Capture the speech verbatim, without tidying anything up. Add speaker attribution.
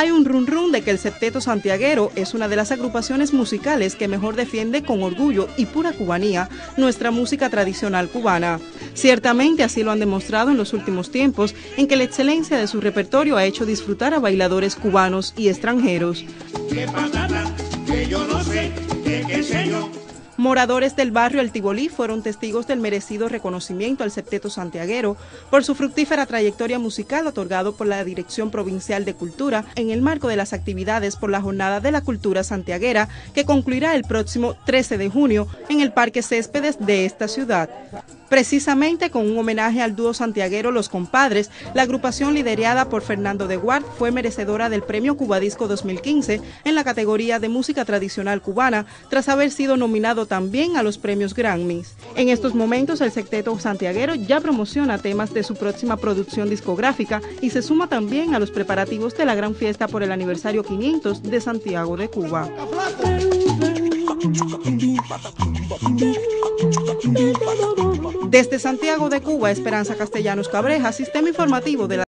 Speaker 1: Hay un run run de que el Septeto Santiaguero es una de las agrupaciones musicales que mejor defiende con orgullo y pura cubanía nuestra música tradicional cubana. Ciertamente así lo han demostrado en los últimos tiempos, en que la excelencia de su repertorio ha hecho disfrutar a bailadores cubanos y extranjeros.
Speaker 2: ¿Qué patata? Que yo no sé, que qué sé yo.
Speaker 1: Moradores del barrio El Tibolí fueron testigos del merecido reconocimiento al Septeto Santiaguero por su fructífera trayectoria musical otorgado por la Dirección Provincial de Cultura en el marco de las actividades por la Jornada de la Cultura Santiaguera, que concluirá el próximo trece de junio en el Parque Céspedes de esta ciudad. Precisamente con un homenaje al dúo santiaguero Los Compadres, la agrupación liderada por Fernando de Guard fue merecedora del Premio Cubadisco dos mil quince en la categoría de música tradicional cubana, tras haber sido nominado también a los premios Grammys. En estos momentos el Septeto Santiaguero ya promociona temas de su próxima producción discográfica y se suma también a los preparativos de la gran fiesta por el aniversario quinientos de Santiago de Cuba. Desde Santiago de Cuba, Esperanza Castellanos Cabreja, Sistema Informativo de la